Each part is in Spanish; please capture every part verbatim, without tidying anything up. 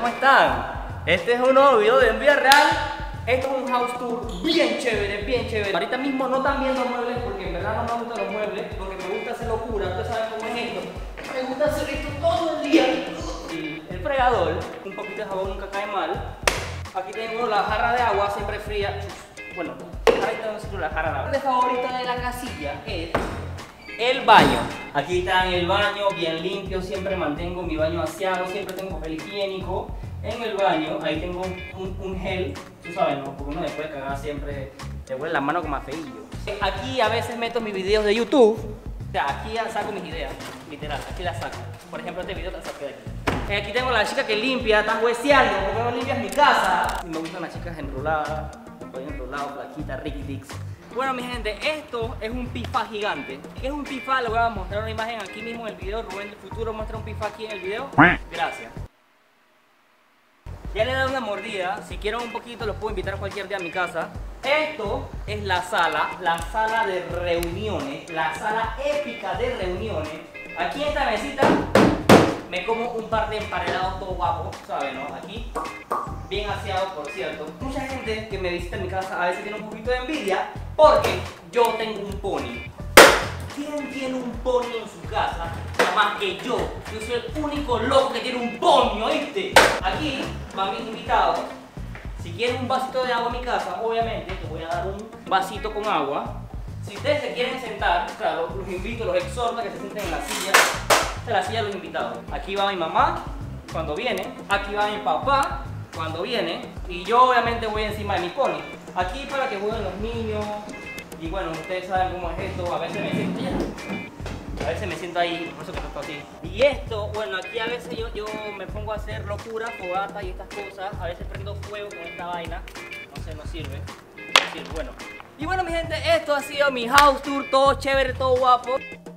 ¿cómo están? Este es un nuevo video de En Vida Real. Esto es un house tour bien chévere, bien chévere. Ahorita mismo no están viendo muebles porque en verdad no me gustan los muebles, porque me gusta hacer locura. Ustedes saben cómo es esto. Me gusta hacer esto todo el día. Y el fregador, un poquito de jabón nunca cae mal. Aquí tengo la jarra de agua siempre fría. Bueno, ahorita no sé la jarra de agua. Mi favorita de la casilla es el baño. Aquí está en el baño, bien limpio, siempre mantengo mi baño aseado, siempre tengo papel higiénico en el baño. Ahí tengo un, un, un gel, tú sabes, ¿no? Porque uno después de cagar siempre te huele la mano como a feillo. Aquí a veces meto mis videos de YouTube, o sea, aquí saco mis ideas, literal, aquí las saco. Por ejemplo, este video la saqué de aquí. Aquí tengo a la chica que limpia, está hueseando, porque no limpias mi casa. Y me gustan las chicas enroladas, estoy enrolado, flaquita, riquitix. Bueno, mi gente, esto es un pifá gigante. ¿Qué es un pifá? Les voy a mostrar una imagen aquí mismo en el video. Rubén del Futuro muestra un pifá aquí en el video. Gracias. Ya le he dado una mordida. Si quieren un poquito, los puedo invitar cualquier día a mi casa. Esto es la sala, la sala de reuniones, la sala épica de reuniones. Aquí en esta mesita me como un par de emparedados todo guapos, ¿saben? ¿No? Aquí, bien aseados, por cierto. Mucha gente que me visita en mi casa a veces tiene un poquito de envidia porque yo tengo un pony. ¿Quién tiene un pony en su casa? Nada más que yo. Yo soy el único loco que tiene un pony, ¿oíste? Aquí van mis invitados. Si quieren un vasito de agua en mi casa, obviamente te voy a dar un vasito con agua. Si ustedes se quieren sentar, claro, los invito, los exhorto a que se sienten en la silla. Esta es la silla de los invitados. Aquí va mi mamá cuando viene. Aquí va mi papá cuando viene. Y yo obviamente voy encima de mi pony. Aquí para que jueguen los niños. Y bueno, ustedes saben cómo es esto. A veces me siento ya. A veces me siento ahí, por eso que estoy así. Y esto, bueno, aquí a veces yo, yo me pongo a hacer locura, fogata y estas cosas. A veces prendo fuego con esta vaina. No sé, no sirve. No sirve, bueno. Y bueno, mi gente, esto ha sido mi house tour. Todo chévere, todo guapo.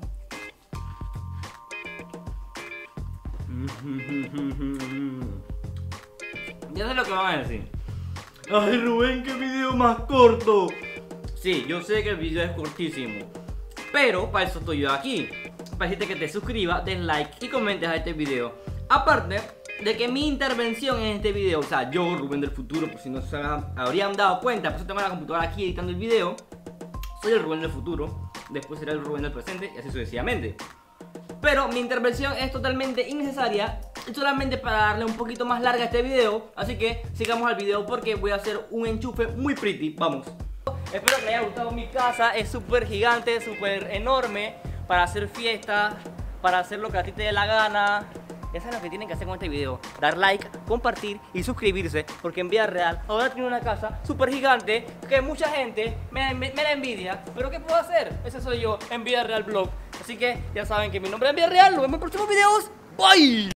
Ya sé lo que van a decir. Ay, Rubén, qué video más corto. Sí, yo sé que el video es cortísimo, pero para eso estoy yo aquí. Para decirte que te suscribas, des like y comentes a este video. Aparte de que mi intervención en este video, o sea, yo, Rubén del Futuro, por si no se habrían dado cuenta, por eso tengo la computadora aquí editando el video. Soy el Rubén del Futuro, después será el Rubén del presente y así sucesivamente. Pero mi intervención es totalmente innecesaria, solamente para darle un poquito más larga a este video. Así que sigamos al video porque voy a hacer un enchufe muy pretty. Vamos. Espero que les haya gustado mi casa. Es súper gigante, súper enorme para hacer fiestas, para hacer lo que a ti te dé la gana. Ya saben lo que tienen que hacer con este video: dar like, compartir y suscribirse. Porque En Vida Real ahora tiene una casa súper gigante que mucha gente me, me, me da envidia. Pero ¿qué puedo hacer? Ese soy yo, En Vida Real Vlog. Así que ya saben que mi nombre es En Vida Real. Nos vemos en próximos videos. Bye.